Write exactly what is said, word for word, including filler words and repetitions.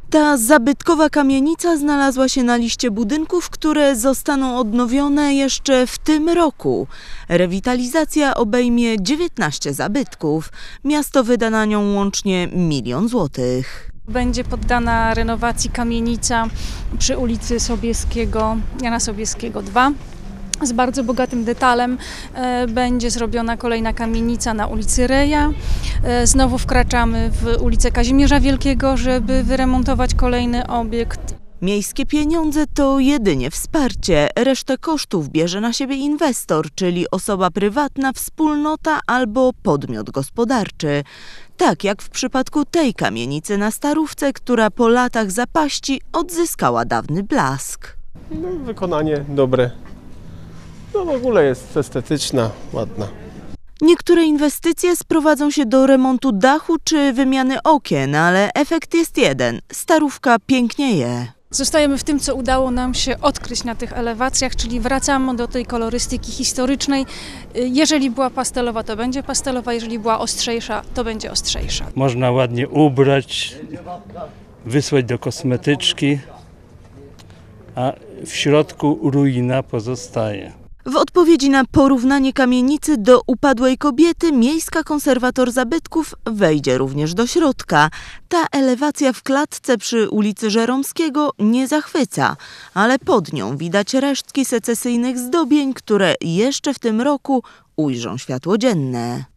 Ta zabytkowa kamienica znalazła się na liście budynków, które zostaną odnowione jeszcze w tym roku. Rewitalizacja obejmie dziewiętnaście zabytków. Miasto wyda na nią łącznie milion złotych. Będzie poddana renowacji kamienica przy ulicy Sobieskiego, Jana Sobieskiego dwa. Z bardzo bogatym detalem będzie zrobiona kolejna kamienica na ulicy Reja. Znowu wkraczamy w ulicę Kazimierza Wielkiego, żeby wyremontować kolejny obiekt. Miejskie pieniądze to jedynie wsparcie. Resztę kosztów bierze na siebie inwestor, czyli osoba prywatna, wspólnota albo podmiot gospodarczy. Tak jak w przypadku tej kamienicy na Starówce, która po latach zapaści odzyskała dawny blask. No, wykonanie dobre. No w ogóle jest estetyczna, ładna. Niektóre inwestycje sprowadzą się do remontu dachu czy wymiany okien, ale efekt jest jeden. Starówka pięknieje. Zostajemy w tym, co udało nam się odkryć na tych elewacjach, czyli wracamy do tej kolorystyki historycznej. Jeżeli była pastelowa, to będzie pastelowa, jeżeli była ostrzejsza, to będzie ostrzejsza. Można ładnie ubrać, wysłać do kosmetyczki, a w środku ruina pozostaje. W odpowiedzi na porównanie kamienicy do upadłej kobiety, miejska konserwator zabytków wejdzie również do środka. Ta elewacja w klatce przy ulicy Żeromskiego nie zachwyca, ale pod nią widać resztki secesyjnych zdobień, które jeszcze w tym roku ujrzą światło dzienne.